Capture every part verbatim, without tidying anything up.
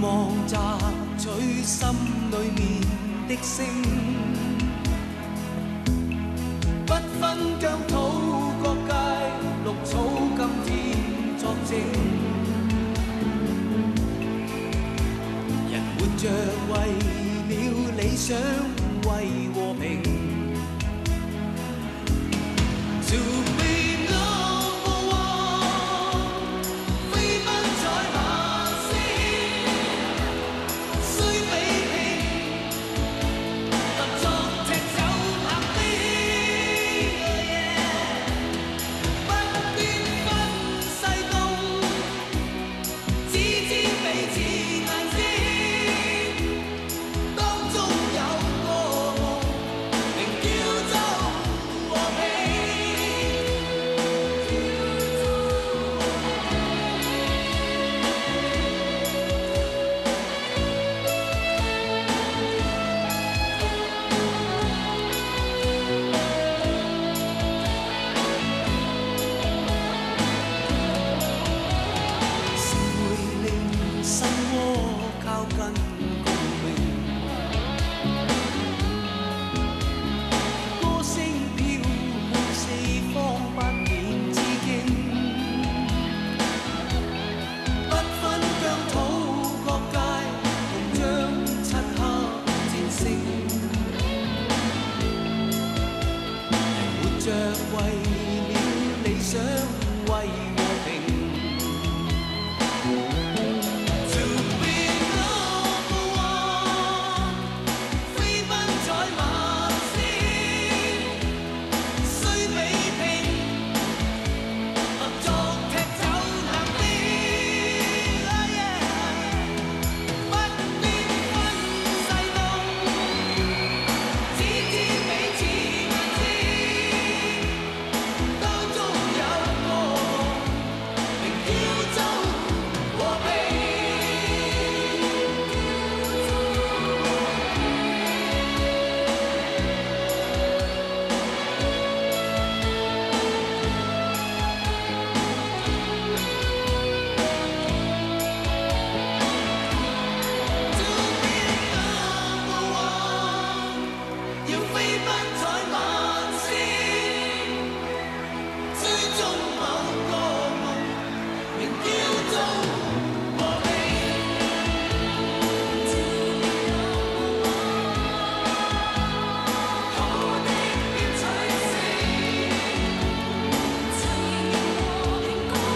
望摘取心裏面的星，不分疆土各界，綠草今天作證。人活着為了理想，為和平。To be number one， 飛奔在晚星，雖比拼，合作踢走冷冰，不必分西東，只知彼此眼睛，當中有個夢，名叫做和平。是會令心窩靠近共鳴，歌聲飄向四方，不免致敬。不分疆土各界，同將漆黑戰勝。人活着為了理想，為和平。To be number one， 飛奔在晚星，雖比拼，合作踢走冷冰，不必分西東，只知彼此眼睛，當中有個名叫做和平。要飛奔在晚星，追蹤某個夢，名叫做和平。好的別取勝，趁和平共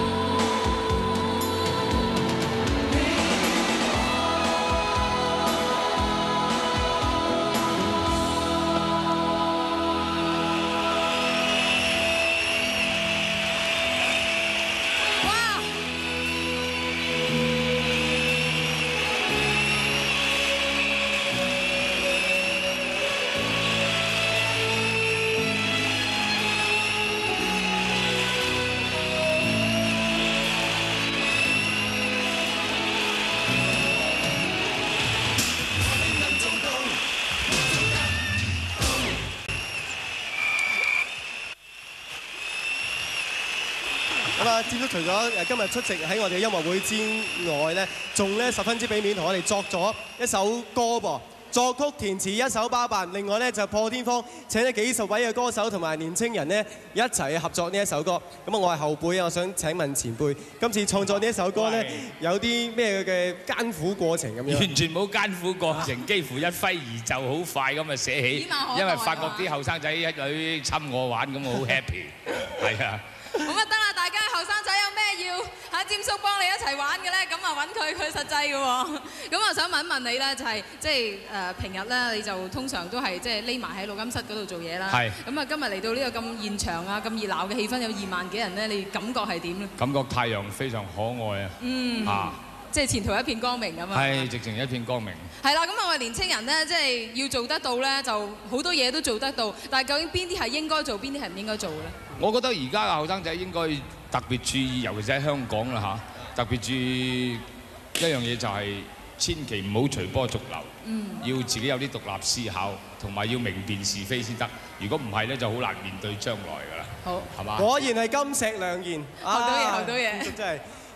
咁啊，佔叔除咗誒今日出席喺我哋嘅音樂會之外咧，仲咧十分之俾面同我哋作咗一首歌噃，作曲填詞一手包辦。另外咧就破天荒請咗幾十位嘅歌手同埋年青人咧一齊合作呢一首歌。咁啊，我係後輩啊，我想請問前輩，今次創作呢一首歌咧，有啲咩嘅艱苦過程咁樣？ 完全冇艱苦過程，幾乎一揮而就，好快咁啊寫起。因為發覺啲後生仔一女侵我玩，咁我好 happy。係啊。 咁啊得啦，大家後生仔有咩要嚇佔叔幫你一齊玩嘅咧？咁啊揾佢，佢實際嘅喎。咁啊想問一問你咧，就係即係誒平日咧，你就通常都係即係匿埋喺錄音室嗰度做嘢啦。係。咁啊今日嚟到呢個咁現場啊，咁熱鬧嘅氣氛，有二萬幾人咧，你感覺係點咧？ 感覺太陽非常可愛啊！ 嗯。啊。即係前途一片光明咁啊！ 係，直情一片光明。 係啦，咁啊我哋年青人咧，即係要做得到咧，就好多嘢都做得到。但係究竟邊啲係應該做，邊啲係唔應該做嘅咧？我覺得而家嘅後生仔應該特別注意，尤其是喺香港啦嚇，特別注意一樣嘢就係千祈唔好隨波逐流，嗯、要自己有啲獨立思考，同埋要明辨是非先得。如果唔係咧，就好難面對將來㗎啦。好，係嘛？果然係金石良言，學到嘢，學到嘢。真係。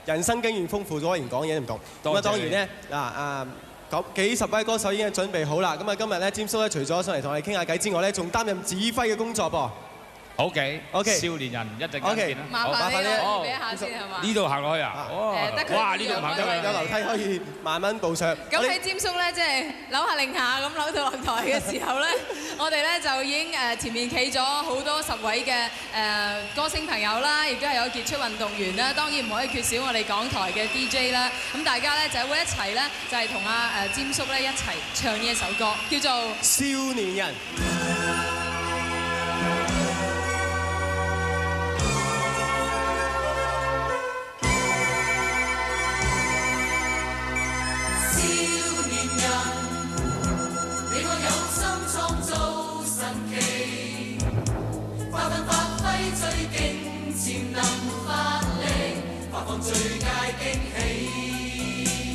人生經驗豐富咗，然講嘢都唔同。咁啊當然咧嗱啊。咁幾十位歌手已經準備好啦，咁啊今日咧，詹叔咧除咗上嚟同我哋傾下偈之外咧，仲擔任指揮嘅工作噃。 好嘅 ，OK， 少年人一陣間見啦。 麻煩你預備一下先係嘛？ 呢度行落去啊？哇！呢度行得啦， 有樓梯可以慢慢步上。 咁喺詹叔咧，即係扭下擰下咁扭到落台嘅時候咧，我哋咧就已經誒前面企咗好多十位嘅誒歌星朋友啦，亦都係有傑出運動員啦，當然唔可以缺少我哋港台嘅 D J 啦。咁大家咧就會一齊咧，就係同阿誒詹叔咧一齊唱呢一首歌，叫做《 少年人》。 最佳驚喜。